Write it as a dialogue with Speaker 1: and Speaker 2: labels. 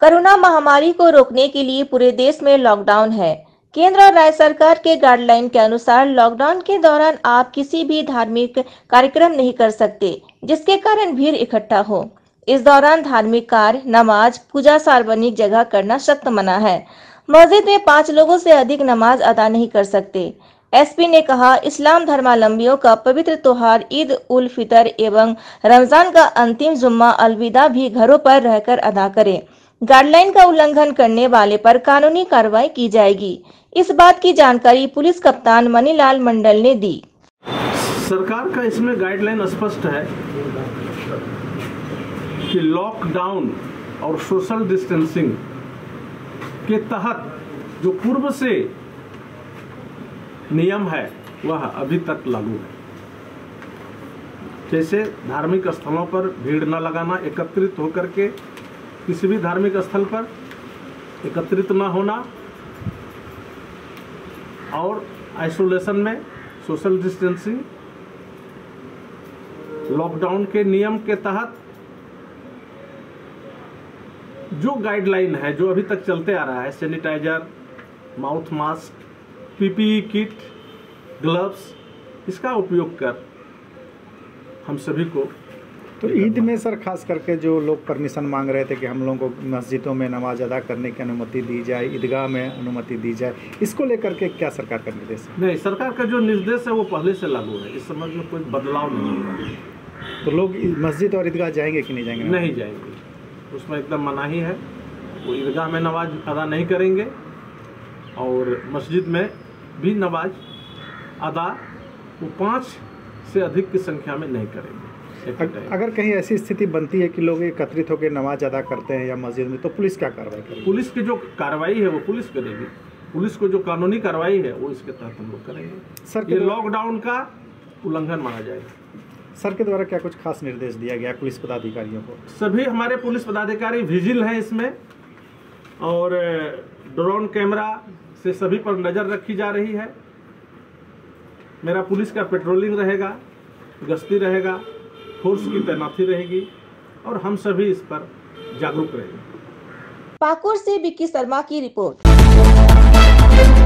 Speaker 1: Corona महामारी को रोकने के लिए पूरे देश में लॉकडाउन है। केंद्र और राज्य सरकार के गाइडलाइन के अनुसार लॉकडाउन के दौरान आप किसी भी धार्मिक कार्यक्रम नहीं कर सकते, जिसके कारण भीड़ इकट्ठा हो। इस दौरान धार्मिक कार्य, नमाज, पूजा सार्वजनिक जगह करना सख्त मना है। मस्जिद में 5 लोगों से अधिक नमाज अदा नहीं कर सकते। एसपी ने कहा, इस्लाम धर्मावलंबियों का पवित्र त्योहार ईद उल फितर एवं रमजान का अंतिम जुम्मा अलविदा भी घरों पर रहकर अदा करें। गाइडलाइन का उल्लंघन करने वाले पर कानूनी कार्रवाई की जाएगी। इस बात की जानकारी पुलिस कप्तान मनीलाल मंडल ने दी।
Speaker 2: सरकार का इसमें गाइडलाइन स्पष्ट है कि लॉकडाउन और सोशल डिस्टेंसिंग के तहत जो पूर्व से नियम है वह अभी तक लागू है। जैसे धार्मिक स्थलों पर भीड़ न लगाना, एकत्रित होकर के किसी भी धार्मिक स्थल पर एकत्रित न होना और आइसोलेशन में सोशल डिस्टेंसिंग, लॉकडाउन के नियम के तहत जो गाइडलाइन है, जो अभी तक चलते आ रहा है, sanitizer, mouth mask, PPE kit, gloves, इसका उपयोग कर हम सभी को।
Speaker 3: तो ईद में सर खास करके जो लोग परमिशन मांग रहे थे कि हम लोगों को मस्जिदों में नमाज अदा करने की अनुमति दी जाए, ईदगाह में अनुमति दी जाए, इसको लेकर के क्या सरकार का निर्देश है?
Speaker 2: नहीं, सरकार का जो निर्देश है वो पहले से लागू है, इस समझ में कोई बदलाव नहीं होगा।
Speaker 3: तो लोग मस्जिद और ईदगाह जाएंगे कि नहीं जाएंगे?
Speaker 2: नहीं जाएंगे, उसमें एकदम मनाही है। वो ईदगाह में नमाज अदा नहीं करेंगे और मस्जिद में भी नमाज अदा वो 5 से अधिक की संख्या में नहीं करेंगे।
Speaker 3: अगर कहीं ऐसी स्थिति बनती है कि लोग एकत्रित होकर नमाज अदा करते हैं या मस्जिद में, तो पुलिस क्या कार्रवाई करेगी?
Speaker 2: पुलिस की जो कार्रवाई है वो पुलिस करेगी। पुलिस को जो कानूनी कार्रवाई है वो इसके तहत हम लोग करेंगे।
Speaker 3: सर,
Speaker 2: ये लॉकडाउन का उल्लंघन माना जाएगा।
Speaker 3: सर के द्वारा क्या कुछ खास निर्देश दिया गया पुलिस पदाधिकारियों को?
Speaker 2: सभी हमारे पुलिस पदाधिकारी विजिल हैं इसमें और ड्रोन कैमरा से सभी पर नज़र रखी जा रही है। मेरा पुलिस का पेट्रोलिंग रहेगा, गश्ती रहेगा, फोर्स की तैनाती रहेगी और हम सभी इस पर जागरूक रहेंगे।
Speaker 1: पाकुड़ से विक्की शर्मा की रिपोर्ट।